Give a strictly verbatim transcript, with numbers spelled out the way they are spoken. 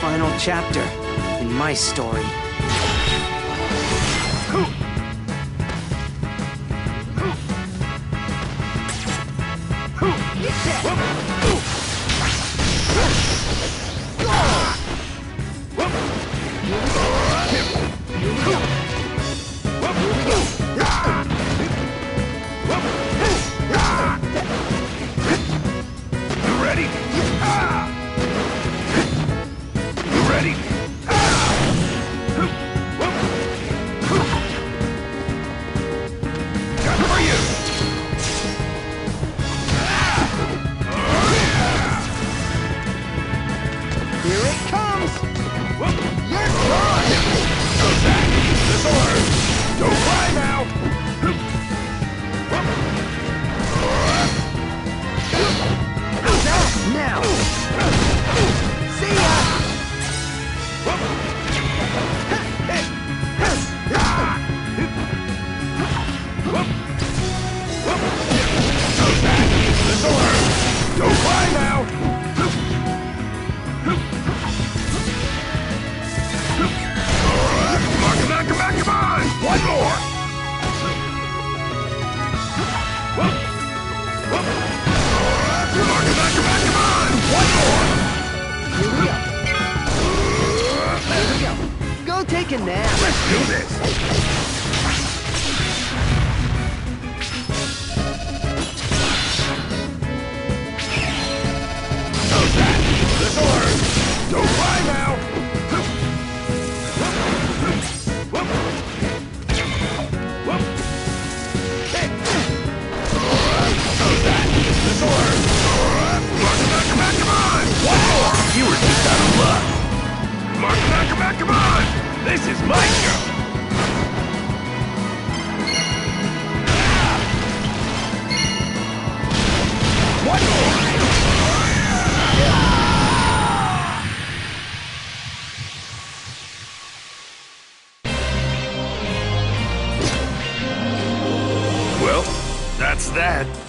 final chapter in my story. Take a nap. Let's do this. How's that? The sword. Don't fly now. How's that? The sword. Come on, come on, come on. One more. You were just out of luck. Come on, come on, come on, come on. This is my show! One more! Well, that's that.